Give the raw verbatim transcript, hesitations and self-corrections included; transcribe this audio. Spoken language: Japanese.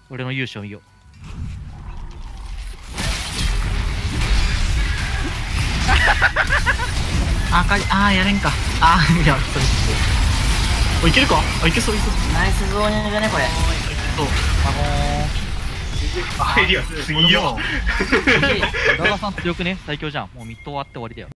俺の勇姿を見よう。 あかり、あーやれんか。あーいやそれおいけるか。あいけそういけそう。 ナイスゾーニングねこれ。 そうあのアイディア強いよ。 ダダさん強くね、最強じゃん。もうミッド終わって終わりだよ。